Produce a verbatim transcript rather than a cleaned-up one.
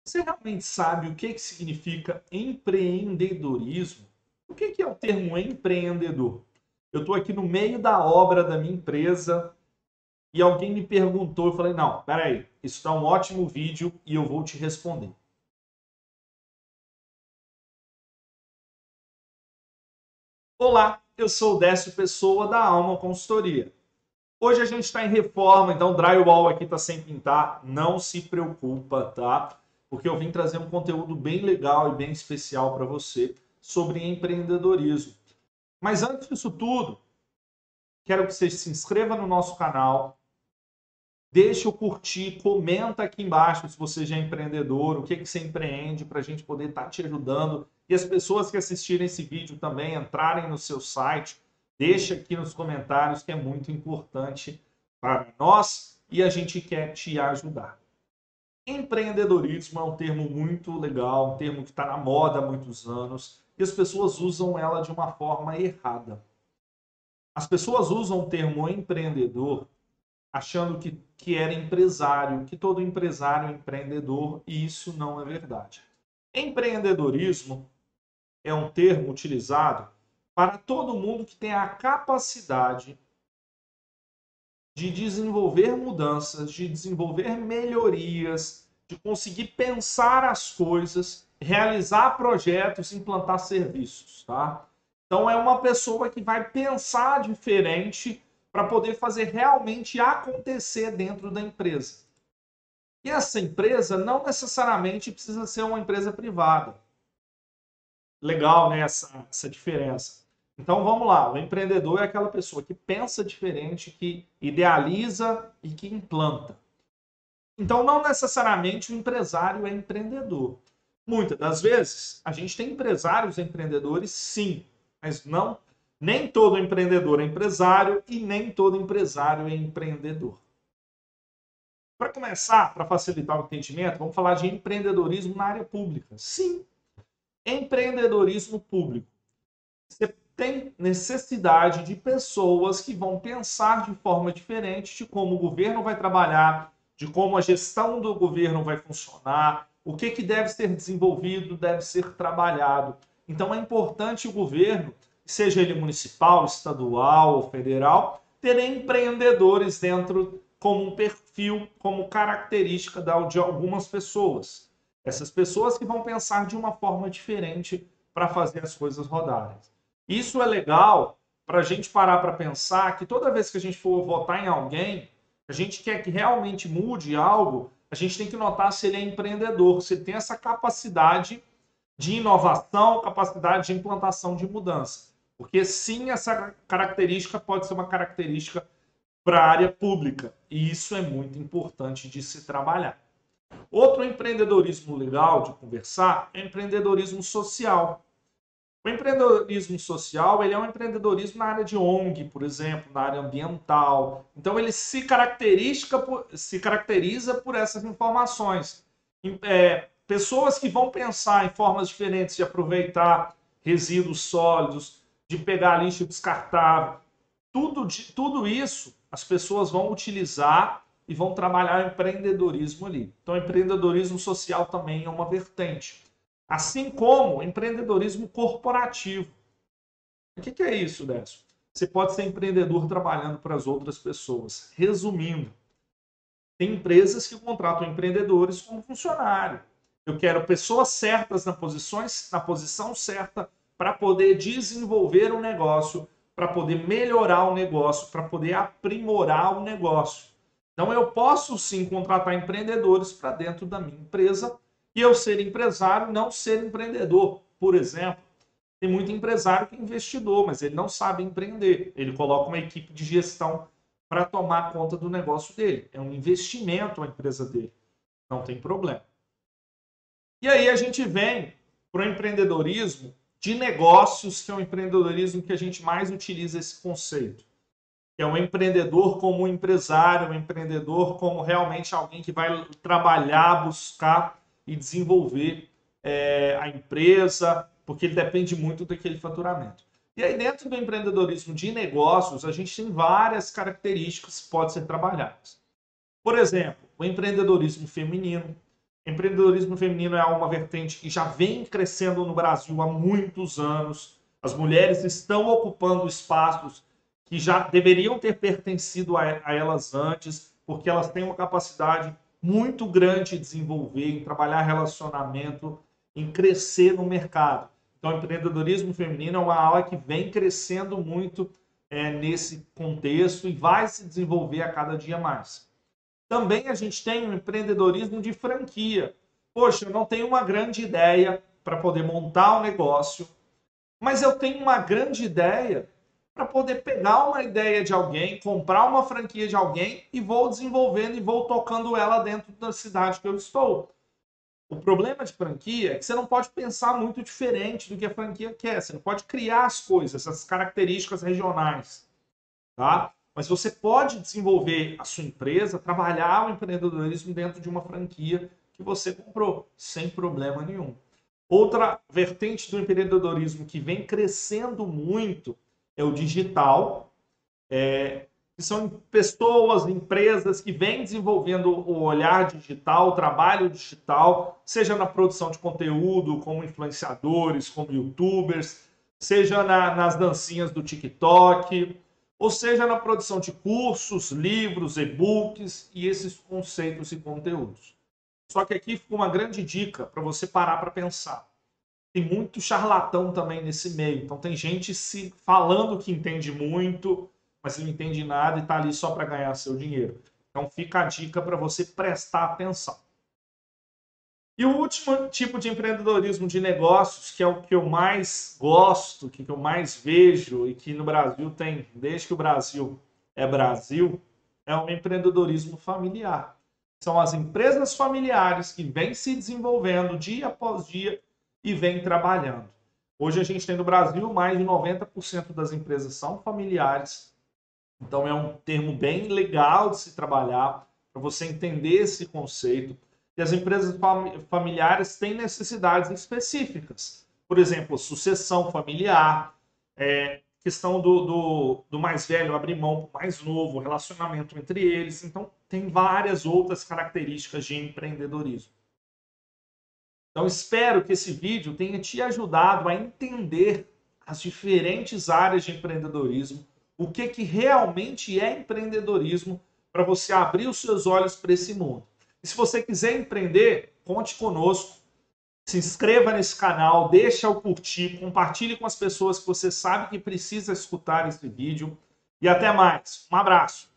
Você realmente sabe o que que significa empreendedorismo? O que que é o termo empreendedor? Eu estou aqui no meio da obra da minha empresa e alguém me perguntou, eu falei, não, peraí, isso está um ótimo vídeo e eu vou te responder. Olá, eu sou o Décio Pessoa da Alma Consultoria. Hoje a gente está em reforma, então o drywall aqui está sem pintar, não se preocupa, tá? Porque eu vim trazer um conteúdo bem legal e bem especial para você sobre empreendedorismo. Mas antes disso tudo, quero que você se inscreva no nosso canal, deixe o curtir, comenta aqui embaixo se você já é empreendedor, o que, que você empreende, para a gente poder estar te ajudando. E as pessoas que assistirem esse vídeo também entrarem no seu site, deixa aqui nos comentários que é muito importante para nós e a gente quer te ajudar. Empreendedorismo é um termo muito legal, um termo que está na moda há muitos anos e as pessoas usam ela de uma forma errada. As pessoas usam o termo empreendedor achando que, que era empresário, que todo empresário é empreendedor, e isso não é verdade. Empreendedorismo é um termo utilizado para todo mundo que tem a capacidade de desenvolver mudanças, de desenvolver melhorias, de conseguir pensar as coisas, realizar projetos, implantar serviços, tá? Então é uma pessoa que vai pensar diferente para poder fazer realmente acontecer dentro da empresa. E essa empresa não necessariamente precisa ser uma empresa privada. Legal, né, essa, essa diferença. Então vamos lá, o empreendedor é aquela pessoa que pensa diferente, que idealiza e que implanta. Então não necessariamente o empresário é empreendedor. Muitas das vezes a gente tem empresários empreendedores, sim, mas não, nem todo empreendedor é empresário e nem todo empresário é empreendedor. Para começar, para facilitar o entendimento, vamos falar de empreendedorismo na área pública. Sim, empreendedorismo público. Você tem necessidade de pessoas que vão pensar de forma diferente de como o governo vai trabalhar, de como a gestão do governo vai funcionar, o que, que deve ser desenvolvido, deve ser trabalhado. Então é importante o governo, seja ele municipal, estadual ou federal, ter empreendedores dentro como um perfil, como característica de algumas pessoas. Essas pessoas que vão pensar de uma forma diferente para fazer as coisas rodarem. Isso é legal para a gente parar para pensar que toda vez que a gente for votar em alguém, a gente quer que realmente mude algo, a gente tem que notar se ele é empreendedor, se ele tem essa capacidade de inovação, capacidade de implantação de mudança. Porque sim, essa característica pode ser uma característica para a área pública. E isso é muito importante de se trabalhar. Outro empreendedorismo legal de conversar é empreendedorismo social. O empreendedorismo social ele é um empreendedorismo na área de O N G, por exemplo, na área ambiental. Então ele se caracteriza por, se caracteriza por essas informações. É, pessoas que vão pensar em formas diferentes de aproveitar resíduos sólidos, de pegar lixo descartável. Tudo, de, tudo isso as pessoas vão utilizar e vão trabalhar o empreendedorismo ali. Então, o empreendedorismo social também é uma vertente. Assim como o empreendedorismo corporativo. O que é isso, Décio? Você pode ser empreendedor trabalhando para as outras pessoas. Resumindo, tem empresas que contratam empreendedores como funcionário. Eu quero pessoas certas na, posições, na posição certa para poder desenvolver o negócio, para poder melhorar o negócio, para poder aprimorar o negócio. Então eu posso sim contratar empreendedores para dentro da minha empresa e eu ser empresário, não ser empreendedor. Por exemplo, tem muito empresário que é investidor, mas ele não sabe empreender. Ele coloca uma equipe de gestão para tomar conta do negócio dele. É um investimento a empresa dele. Não tem problema. E aí a gente vem para o empreendedorismo de negócios, que é o empreendedorismo que a gente mais utiliza esse conceito. Que é um empreendedor como um empresário, um empreendedor como realmente alguém que vai trabalhar, buscar e desenvolver é, a empresa, porque ele depende muito daquele faturamento. E aí dentro do empreendedorismo de negócios, a gente tem várias características que podem ser trabalhadas. Por exemplo, o empreendedorismo feminino. Empreendedorismo feminino é uma vertente que já vem crescendo no Brasil há muitos anos. As mulheres estão ocupando espaços que já deveriam ter pertencido a elas antes, porque elas têm uma capacidade muito grande de desenvolver, em trabalhar relacionamento, em crescer no mercado. Então, o empreendedorismo feminino é uma área que vem crescendo muito é, nesse contexto e vai se desenvolver a cada dia mais. Também a gente tem o empreendedorismo de franquia. Poxa, eu não tenho uma grande ideia para poder montar um negócio, mas eu tenho uma grande ideia para poder pegar uma ideia de alguém, comprar uma franquia de alguém e vou desenvolvendo e vou tocando ela dentro da cidade que eu estou. O problema de franquia é que você não pode pensar muito diferente do que a franquia quer. Você não pode criar as coisas, as características regionais, tá? Mas você pode desenvolver a sua empresa, trabalhar o empreendedorismo dentro de uma franquia que você comprou, sem problema nenhum. Outra vertente do empreendedorismo que vem crescendo muito é o digital, é, que são pessoas, empresas que vêm desenvolvendo o olhar digital, o trabalho digital, seja na produção de conteúdo, como influenciadores, como youtubers, seja na, nas dancinhas do TikTok, ou seja na produção de cursos, livros, e-books e esses conceitos e conteúdos. Só que aqui fica uma grande dica para você parar para pensar. Tem muito charlatão também nesse meio. Então tem gente se falando que entende muito, mas não entende nada e está ali só para ganhar seu dinheiro. Então fica a dica para você prestar atenção. E o último tipo de empreendedorismo de negócios, que é o que eu mais gosto, que eu mais vejo e que no Brasil tem, desde que o Brasil é Brasil, é o empreendedorismo familiar. São as empresas familiares que vêm se desenvolvendo dia após dia e vêm trabalhando. Hoje a gente tem no Brasil mais de noventa por cento das empresas são familiares. Então é um termo bem legal de se trabalhar para você entender esse conceito. E as empresas familiares têm necessidades específicas. Por exemplo, sucessão familiar, é, questão do, do, do mais velho abrir mão para o mais novo, relacionamento entre eles. Então, tem várias outras características de empreendedorismo. Então, espero que esse vídeo tenha te ajudado a entender as diferentes áreas de empreendedorismo, o que, que realmente é empreendedorismo, para você abrir os seus olhos para esse mundo. E se você quiser empreender, conte conosco, se inscreva nesse canal, deixa o curtir, compartilhe com as pessoas que você sabe que precisa escutar esse vídeo. E até mais. Um abraço.